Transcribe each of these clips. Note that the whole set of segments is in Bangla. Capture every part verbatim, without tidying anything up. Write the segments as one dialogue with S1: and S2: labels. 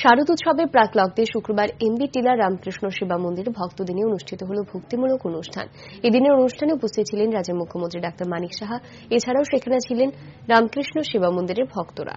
S1: শারদোৎসবে প্রাক্লগ্ধে শুক্রবার এমবি টিলা রামকৃষ্ণ সেবা মন্দিরে ভক্তদের নিয়ে অনুষ্ঠিত হল ভক্তিমূলক অনুষ্ঠান। এদিনের অনুষ্ঠানে উপস্থিত ছিলেন রাজ্যের মুখ্যমন্ত্রী ডাক্তার মানিক সাহা। এছাড়াও সেখানে ছিলেন রামকৃষ্ণ সেবা মন্দিরের ভক্তরা।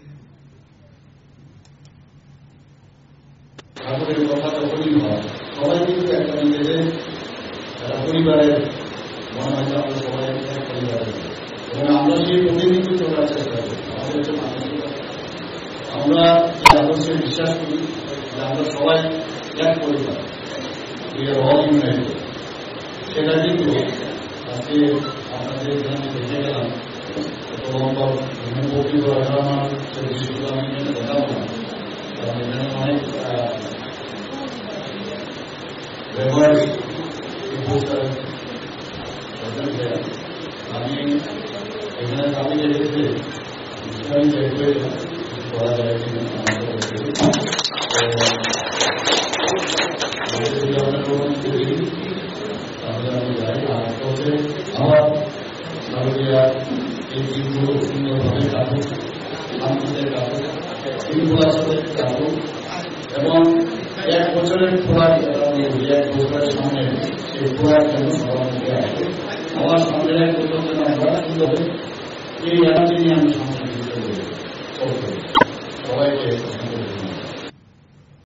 S2: আমরা সেই প্রতিনিধিত্ব করার চেষ্টা করি। আমাদের যে মানসিকতা, আমরা যে আদর্শে বিশ্বাস করি যে আমরা সবাই এক পরিবার, অল ইউনাইটেড, সেটা কিন্তু আজকে আপনাদের এখানে দেখে গেলাম। এত লম্বা উপকৃত আমার সেই দৃশ্যগুলো আমি এখানে দেখাবো না, কারণ এখানে অনেক ব্যবহারিক আমি এখানে আমি দেখেছি আমি দেখবে করা যায় কিনা তাহলে আমি যাই। আর হচ্ছে আমার শারদীয়া এই দিনগুলো সুন্দরভাবে কাটুক, শান্তিতে কাটুক, দিনগুলোর সাথে কাটুক এবং এক বছরের খোরাক এক বছরের সামনে সেই খোরাক যেন সবার মধ্যে আসে। আমার সামনে এক বছর যেন আমরা সুন্দর এই এনার্জি নিয়ে আমি সামনে সবাইকে